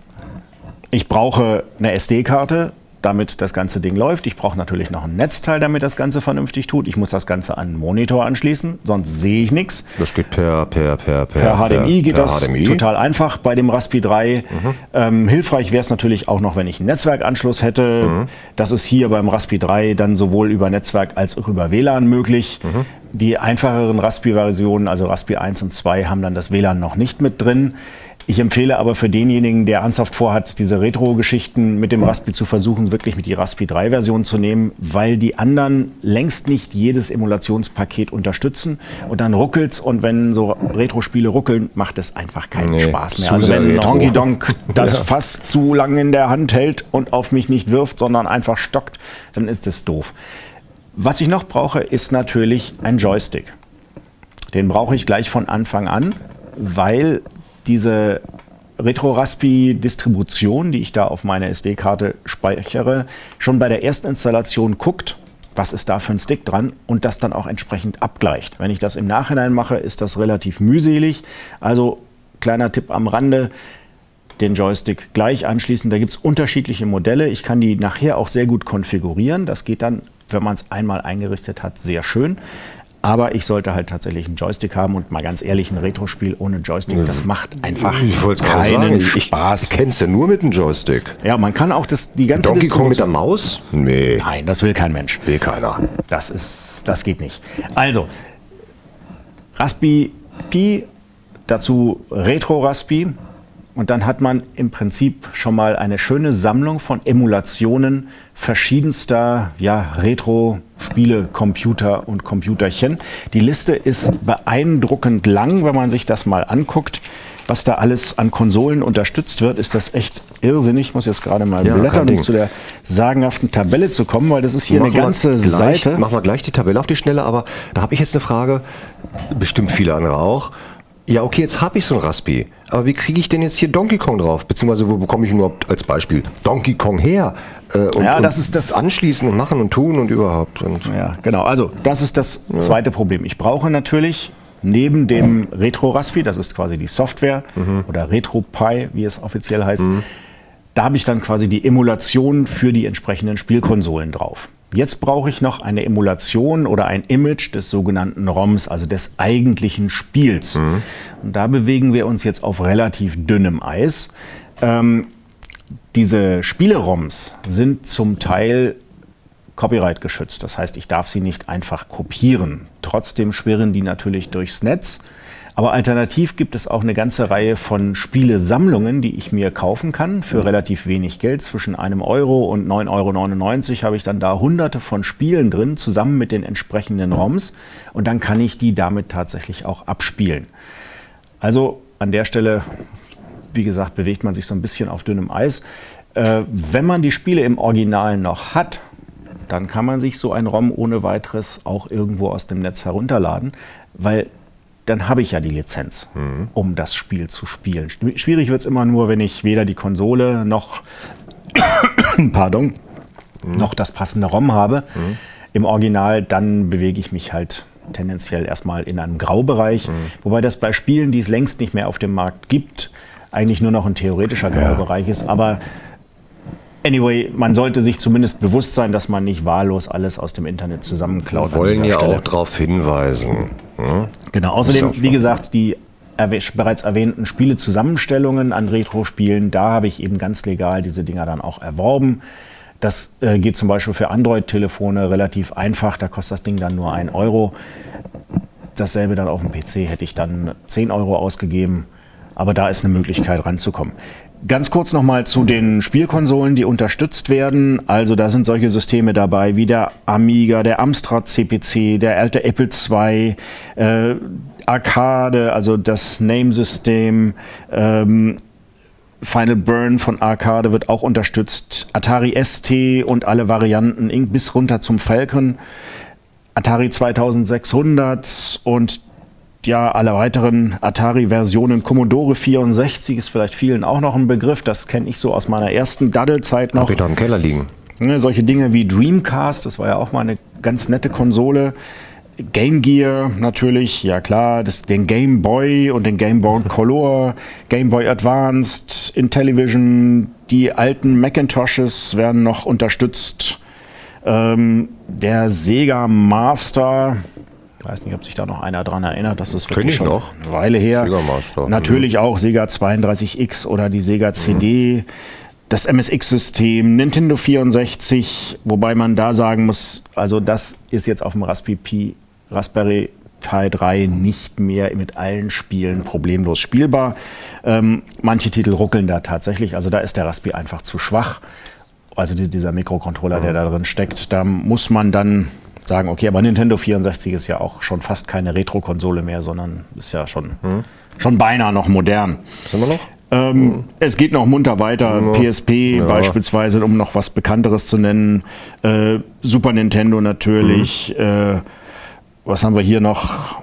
Ich brauche eine S D-Karte, damit das ganze Ding läuft. Ich brauche natürlich noch ein Netzteil, damit das Ganze vernünftig tut. Ich muss das Ganze an einen Monitor anschließen, sonst sehe ich nichts.
Das geht per, per, per, per,
per H D M I geht
per
das
H D M I.
Total einfach bei dem Raspi drei. Mhm. Ähm, hilfreich wäre es natürlich auch noch, wenn ich einen Netzwerkanschluss hätte. Mhm. Das ist hier beim Raspi drei dann sowohl über Netzwerk als auch über W L A N möglich. Mhm. Die einfacheren Raspi-Versionen, also Raspi eins und zwei, haben dann das W L A N noch nicht mit drin. Ich empfehle aber für denjenigen, der ernsthaft vorhat, diese Retro-Geschichten mit dem Raspi zu versuchen, wirklich mit die Raspi drei Version zu nehmen, weil die anderen längst nicht jedes Emulationspaket unterstützen. Und dann ruckelt's und wenn so Retro-Spiele ruckeln, macht es einfach keinen nee, Spaß mehr. Also wenn Honky Donk das ja. fast zu lange in der Hand hält und auf mich nicht wirft, sondern einfach stockt, dann ist es doof. Was ich noch brauche, ist natürlich ein Joystick. Den brauche ich gleich von Anfang an, weil diese Retro-Raspi-Distribution, die ich da auf meine S D-Karte speichere, schon bei der ersten Installation guckt, was ist da für ein Stick dran und das dann auch entsprechend abgleicht. Wenn ich das im Nachhinein mache, ist das relativ mühselig. Also kleiner Tipp am Rande, den Joystick gleich anschließen. Da gibt es unterschiedliche Modelle. Ich kann die nachher auch sehr gut konfigurieren. Das geht dann, wenn man es einmal eingerichtet hat, sehr schön. Aber ich sollte halt tatsächlich einen Joystick haben und mal ganz ehrlich, ein Retro-Spiel ohne Joystick, das macht einfach keinen Spaß.
Ich kenn's ja nur mit dem Joystick.
Ja, man kann auch das, die ganze
Donkey Kong mit der Maus? Nee.
Nein, das will kein Mensch.
Will keiner.
Das ist, das geht nicht. Also, Raspi Pi, dazu Retro-Raspi. Und dann hat man im Prinzip schon mal eine schöne Sammlung von Emulationen verschiedenster ja, Retro-Spiele, Computer und Computerchen. Die Liste ist beeindruckend lang, wenn man sich das mal anguckt. Was da alles an Konsolen unterstützt wird, ist das echt irrsinnig. Ich muss jetzt gerade mal ja, blättern, um zu der sagenhaften Tabelle zu kommen, weil das ist hier mach eine ganze
gleich,
Seite.
Machen wir gleich die Tabelle auf die Schnelle, aber da habe ich jetzt eine Frage, bestimmt viele andere auch. Ja, okay, jetzt habe ich so ein Raspi, aber wie kriege ich denn jetzt hier Donkey Kong drauf? Beziehungsweise wo bekomme ich überhaupt als Beispiel Donkey Kong her? Äh, und,
ja, das
und
ist das
anschließen und machen und tun und überhaupt. Und
ja, genau. Also das ist das ja. zweite Problem. Ich brauche natürlich neben dem Retro-Raspi, das ist quasi die Software, mhm. oder RetroPie, wie es offiziell heißt, mhm. da habe ich dann quasi die Emulation für die entsprechenden Spielkonsolen drauf. Jetzt brauche ich noch eine Emulation oder ein Image des sogenannten ROMs, also des eigentlichen Spiels. Mhm. Und da bewegen wir uns jetzt auf relativ dünnem Eis. Ähm, diese Spiele-ROMs sind zum Teil Copyright geschützt. Das heißt, ich darf sie nicht einfach kopieren. Trotzdem schwirren die natürlich durchs Netz. Aber alternativ gibt es auch eine ganze Reihe von Spielesammlungen, die ich mir kaufen kann für relativ wenig Geld. Zwischen einem Euro und neun Euro neunundneunzig habe ich dann da hunderte von Spielen drin, zusammen mit den entsprechenden ROMs. Und dann kann ich die damit tatsächlich auch abspielen. Also an der Stelle, wie gesagt, bewegt man sich so ein bisschen auf dünnem Eis. Äh, wenn man die Spiele im Original noch hat, dann kann man sich so ein ROM ohne weiteres auch irgendwo aus dem Netz herunterladen, weil dann habe ich ja die Lizenz, mhm. um das Spiel zu spielen. Schwierig wird es immer nur, wenn ich weder die Konsole noch, pardon, mhm. noch das passende ROM habe. Mhm. Im Original, dann bewege ich mich halt tendenziell erstmal in einem Graubereich. Mhm. Wobei das bei Spielen, die es längst nicht mehr auf dem Markt gibt, eigentlich nur noch ein theoretischer Graubereich ja. ist. Aber anyway, man sollte sich zumindest bewusst sein, dass man nicht wahllos alles aus dem Internet zusammenklaut.
Wir wollen ja auch darauf hinweisen, Hm.
Genau, außerdem, wie gesagt, die erwäh bereits erwähnten Spielezusammenstellungen an Retro-Spielen, da habe ich eben ganz legal diese Dinger dann auch erworben. Das äh, geht zum Beispiel für Android-Telefone relativ einfach, da kostet das Ding dann nur ein Euro. Dasselbe dann auf dem P C hätte ich dann zehn Euro ausgegeben, aber da ist eine Möglichkeit ranzukommen. Ganz kurz nochmal zu den Spielkonsolen, die unterstützt werden. Also da sind solche Systeme dabei wie der Amiga, der Amstrad C P C, der alte Apple zwei, äh, Arcade, also das Name-System, ähm, Final Burn von Arcade wird auch unterstützt, Atari S T und alle Varianten bis runter zum Falcon, Atari zweitausendsechshundert und ja, alle weiteren Atari-Versionen. Commodore vierundsechzig ist vielleicht vielen auch noch ein Begriff. Das kenne ich so aus meiner ersten Daddelzeit noch.
Hab ich da im Keller liegen.
Ne, solche Dinge wie Dreamcast, das war ja auch mal eine ganz nette Konsole. Game Gear natürlich, ja klar, das, den Game Boy und den Game Boy Color, Game Boy Advanced, Intellivision, die alten Macintoshes werden noch unterstützt. Ähm, der Sega Master, ich weiß nicht, ob sich da noch einer dran erinnert, das ist wirklich schon
noch.
eine Weile her.
Sega Master.
Natürlich
mhm.
auch Sega zweiunddreißig X oder die Sega C D, mhm. das M S X-System, Nintendo vierundsechzig, wobei man da sagen muss, also das ist jetzt auf dem Raspberry Pi, Raspberry Pi drei nicht mehr mit allen Spielen problemlos spielbar. Ähm, manche Titel ruckeln da tatsächlich, also da ist der Raspberry einfach zu schwach. Also die, dieser Mikrocontroller, mhm. der da drin steckt, da muss man dann sagen, okay, aber Nintendo vierundsechzig ist ja auch schon fast keine Retro-Konsole mehr, sondern ist ja schon, hm. schon beinahe noch modern.
Sind wir noch?
Ähm, hm. Es geht noch munter weiter. Ja. P S P ja. beispielsweise, um noch was Bekannteres zu nennen. Äh, Super Nintendo natürlich. Hm. Äh, was haben wir hier noch?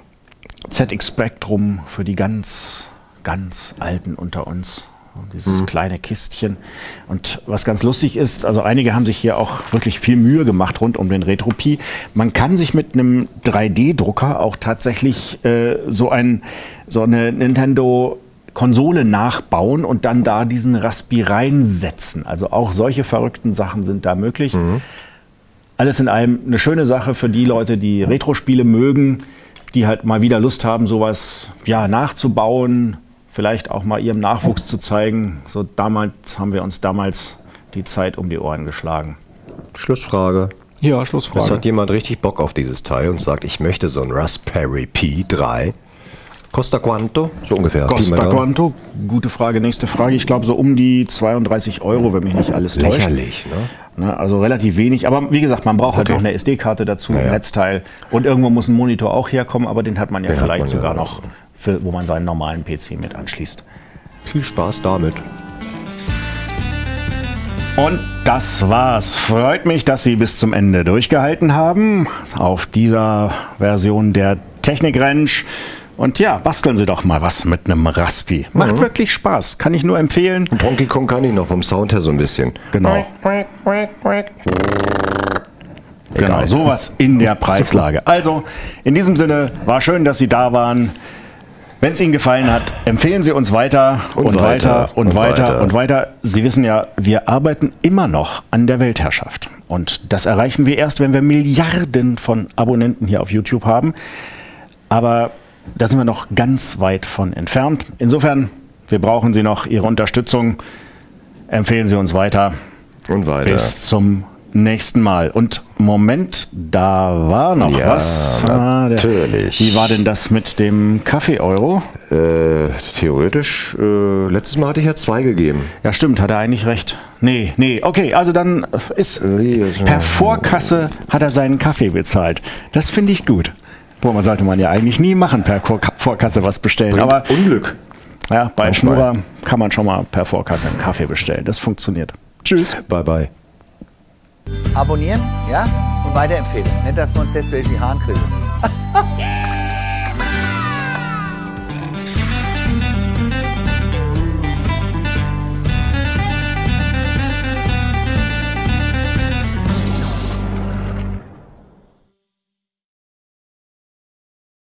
Z X Spectrum für die ganz, ganz Alten unter uns. Dieses mhm. kleine Kistchen. Und was ganz lustig ist, also einige haben sich hier auch wirklich viel Mühe gemacht rund um den Retro Pi. Man kann sich mit einem drei D Drucker auch tatsächlich äh, so, ein, so eine Nintendo-Konsole nachbauen und dann da diesen Raspi reinsetzen. Also auch solche verrückten Sachen sind da möglich. Mhm. Alles in allem eine schöne Sache für die Leute, die Retro-Spiele mögen, die halt mal wieder Lust haben, sowas ja, nachzubauen, vielleicht auch mal ihrem Nachwuchs zu zeigen. So damals haben wir uns damals die Zeit um die Ohren geschlagen.
Schlussfrage.
Ja, Schlussfrage.
Jetzt hat jemand richtig Bock auf dieses Teil und sagt, ich möchte so ein Raspberry Pi drei. Costa quanto? So ungefähr.
Costa quanto? Gute Frage. Nächste Frage. Ich glaube so um die zweiunddreißig Euro, wenn mich nicht alles täuscht.
Lächerlich, ne?
Ne, also relativ wenig. Aber wie gesagt, man braucht okay. halt noch eine S D-Karte dazu, ein ja, ja. Netzteil. Und irgendwo muss ein Monitor auch herkommen, aber den hat man ja den vielleicht man sogar ja noch, für, wo man seinen normalen P C mit anschließt.
Viel Spaß damit.
Und das war's. Freut mich, dass Sie bis zum Ende durchgehalten haben auf dieser Version der Technik-Ranch. Und ja, basteln Sie doch mal was mit einem Raspi. Macht mhm. wirklich Spaß, kann ich nur empfehlen.
Donkey Kong kann ich noch vom Sound her so ein bisschen.
Genau. Genau, sowas in der Preislage. Also, in diesem Sinne, war schön, dass Sie da waren. Wenn es Ihnen gefallen hat, empfehlen Sie uns weiter und, und weiter, weiter und, und weiter, weiter und weiter. Sie wissen ja, wir arbeiten immer noch an der Weltherrschaft. Und das erreichen wir erst, wenn wir Milliarden von Abonnenten hier auf YouTube haben. Aber da sind wir noch ganz weit von entfernt. Insofern, wir brauchen Sie noch, Ihre Unterstützung. Empfehlen Sie uns weiter.
Und weiter.
Bis zum nächsten Mal. Und Moment, da war noch
ja,
was.
Natürlich.
Wie war denn das mit dem Kaffee-Euro?
Äh, theoretisch, äh, letztes Mal hatte ich ja zwei gegeben.
Ja, stimmt, hat er eigentlich recht. Nee, nee, okay, also dann ist per Vorkasse hat er seinen Kaffee bezahlt. Das finde ich gut. Man sollte man ja eigentlich nie machen, per Vorkasse was bestellen.
Bringt
aber
Unglück.
Ja, bei Schnurrer kann man schon mal per Vorkasse einen Kaffee bestellen. Das funktioniert. Tschüss.
Bye, bye.
Abonnieren, ja? Und weiterempfehlen. Nicht, dass wir uns das durch die Haaren kriegen.